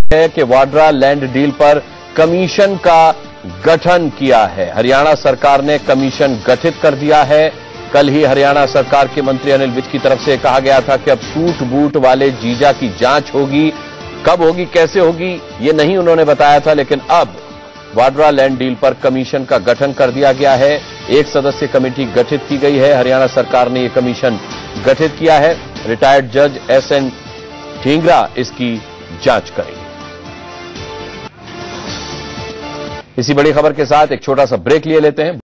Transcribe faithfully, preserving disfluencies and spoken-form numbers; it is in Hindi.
है कि वाड्रा लैंड डील पर कमीशन का गठन किया है। हरियाणा सरकार ने कमीशन गठित कर दिया है। कल ही हरियाणा सरकार के मंत्री अनिल विज की तरफ से कहा गया था कि अब सूट बूट वाले जीजा की जांच होगी। कब होगी, कैसे होगी, ये नहीं उन्होंने बताया था, लेकिन अब वाड्रा लैंड डील पर कमीशन का गठन कर दिया गया है। एक सदस्य कमेटी गठित की गई है। हरियाणा सरकार ने यह कमीशन गठित किया है। रिटायर्ड जज एस एन ढींगरा इसकी जांच करेंगे। इसी बड़ी खबर के साथ एक छोटा सा ब्रेक लिए लेते हैं।